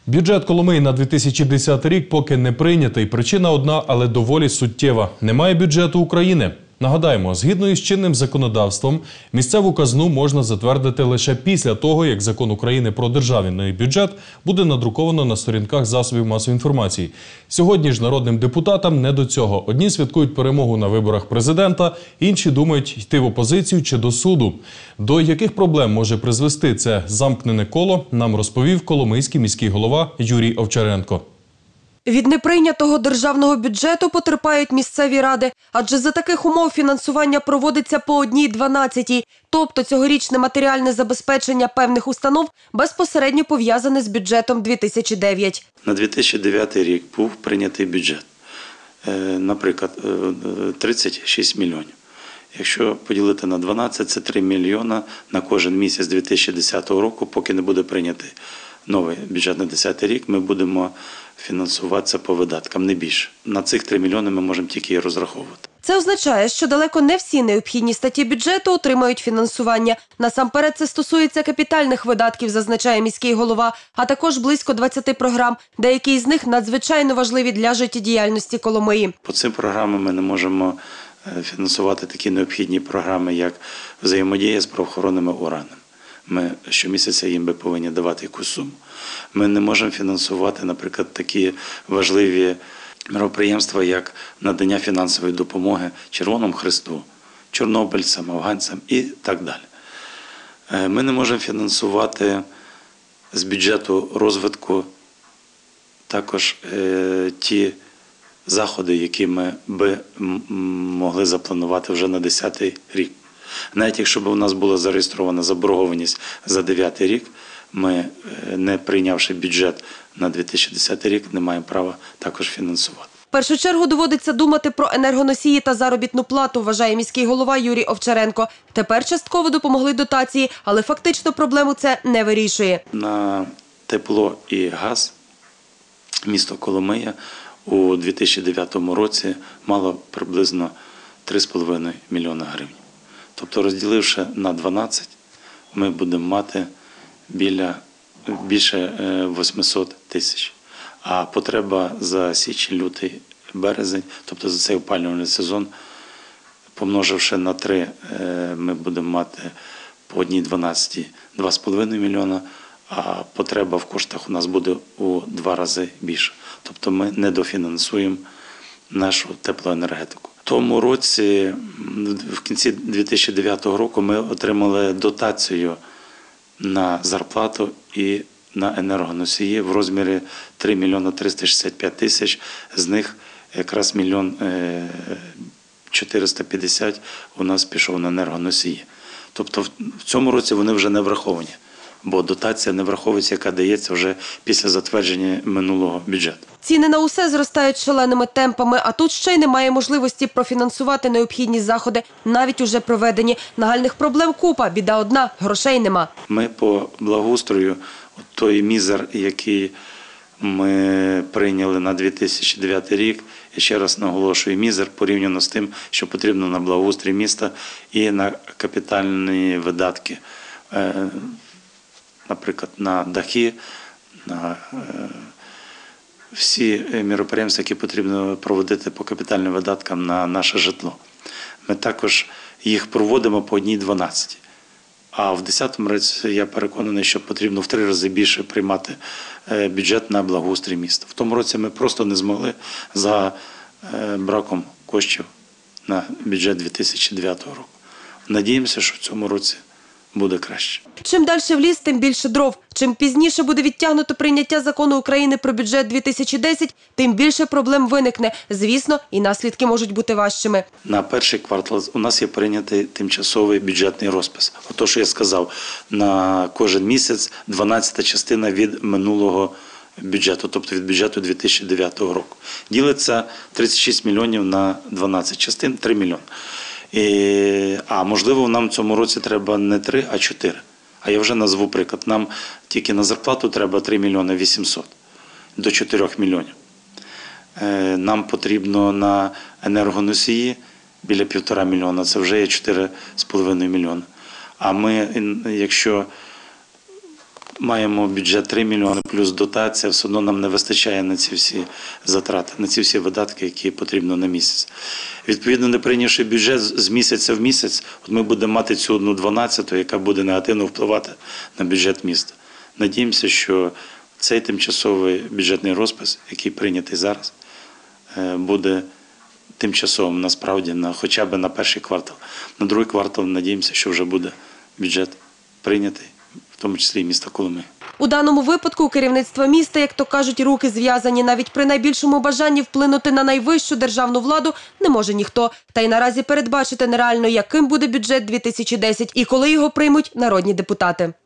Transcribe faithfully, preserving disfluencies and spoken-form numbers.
Бюджет Коломиї на дві тисячі десятий рік поки не прийнятий. Причина одна, але доволі суттєва. Немає бюджету України. Нагадаємо, згідно із чинним законодавством, місцеву казну можна затвердити лише після того, як Закон України про державний бюджет буде надруковано на сторінках засобів масової інформації. Сьогодні ж народним депутатам не до цього. Одні святкують перемогу на виборах президента, інші думають йти в опозицію чи до суду. До яких проблем може призвести це замкнене коло, нам розповів коломийський міський голова Юрій Овчаренко. Від неприйнятого державного бюджету потерпають місцеві ради, адже за таких умов фінансування проводиться по одній дванадцятій, тобто цьогорічне матеріальне забезпечення певних установ безпосередньо пов'язане з бюджетом дві тисячі дев'ятий. На дві тисячі дев'ятий рік був прийнятий бюджет, наприклад, тридцять шість мільйонів. Якщо поділити на дванадцять, це три мільйона на кожен місяць дві тисячі десятого року, поки не буде прийнятий новий бюджет на десятий рік, ми будемо фінансуватися по видаткам, не більше. На цих три мільйони ми можемо тільки і розраховувати. Це означає, що далеко не всі необхідні статті бюджету отримають фінансування. Насамперед це стосується капітальних видатків, зазначає міський голова, а також близько двадцяти програм, деякі з них надзвичайно важливі для життєдіяльності Коломиї. По цим програмам ми не можемо фінансувати такі необхідні програми, як взаємодія з правоохоронними органами. Ми щомісяця їм би повинні давати якусь суму. Ми не можемо фінансувати, наприклад, такі важливі мероприємства, як надання фінансової допомоги Червоному Хресту, чорнобильцям, афганцям і так далі. Ми не можемо фінансувати з бюджету розвитку також ті заходи, які ми би могли запланувати вже на десятий рік. Навіть якщо б у нас була зареєстрована заборгованість за дев'ятий рік, ми, не прийнявши бюджет на дві тисячі десятий рік, не маємо права також фінансувати. В першу чергу доводиться думати про енергоносії та заробітну плату, вважає міський голова Юрій Овчаренко. Тепер частково допомогли дотації, але фактично проблему це не вирішує. На тепло і газ місто Коломия у дві тисячі дев'ятому році мало приблизно три з половиною мільйона гривень. Тобто, розділивши на дванадцять, ми будемо мати біля, більше вісімсот тисяч. А потреба за січень, лютий, березень, тобто за цей опалювальний сезон, помноживши на три, ми будемо мати по одній дванадцятій два з половиною мільйона, а потреба в коштах у нас буде у два рази більше. Тобто ми недофінансуємо нашу теплоенергетику. В тому році, в кінці дві тисячі дев'ятого року, ми отримали дотацію на зарплату і на енергоносії в розмірі три мільйони триста шістдесят п'ять тисяч, з них якраз мільйон чотириста п'ятдесят у нас пішов на енергоносії. Тобто в цьому році вони вже не враховані, бо дотація не враховується, яка дається вже після затвердження минулого бюджету. Ціни на усе зростають шаленими темпами, а тут ще й немає можливості профінансувати необхідні заходи, навіть уже проведені. Нагальних проблем купа, біда одна – грошей нема. Ми по благоустрою, той мізер, який ми прийняли на дві тисячі дев'ятий рік, я ще раз наголошую, мізер порівняно з тим, що потрібно на благоустрій міста і на капітальні видатки, наприклад, на дахи, на всі міроприємства, які потрібно проводити по капітальним видаткам на наше житло. Ми також їх проводимо по одній дванадцятій. А в десятому році я переконаний, що потрібно в три рази більше приймати бюджет на благоустрій міста. В тому році ми просто не змогли за браком коштів на бюджет дві тисячі дев'ятого року. Надіємося, що в цьому році буде краще. Чим далі в ліс, тим більше дров. Чим пізніше буде відтягнуто прийняття закону України про бюджет дві тисячі десятий, тим більше проблем виникне. Звісно, і наслідки можуть бути важчими. На перший квартал у нас є прийнятий тимчасовий бюджетний розпис. Ото, що я сказав, на кожен місяць дванадцята частина від минулого бюджету, тобто від бюджету дві тисячі дев'ятого року. Ділиться тридцять шість мільйонів на дванадцять частин – три мільйони. І, а можливо, нам в цьому році треба не три, а чотири. А я вже назву приклад. Нам тільки на зарплату треба три мільйони вісімсот до чотирьох мільйонів. Нам потрібно на енергоносії біля півтора мільйона, це вже є чотири з половиною мільйона. А ми, якщо маємо бюджет три мільйони плюс дотація, все одно нам не вистачає на ці всі затрати, на ці всі видатки, які потрібно на місяць. Відповідно, не прийнявши бюджет з місяця в місяць, от ми будемо мати цю одну дванадцяту, яка буде негативно впливати на бюджет міста. Надіємося, що цей тимчасовий бюджетний розпис, який прийнятий зараз, буде тимчасовим насправді, на, хоча б на перший квартал. На другий квартал надіємося, що вже буде бюджет прийнятий, в тому числі і міста Коломия. У даному випадку у керівництва міста, як то кажуть, руки зв'язані. Навіть при найбільшому бажанні вплинути на найвищу державну владу не може ніхто. Та й наразі передбачити нереально, яким буде бюджет дві тисячі десять і коли його приймуть народні депутати.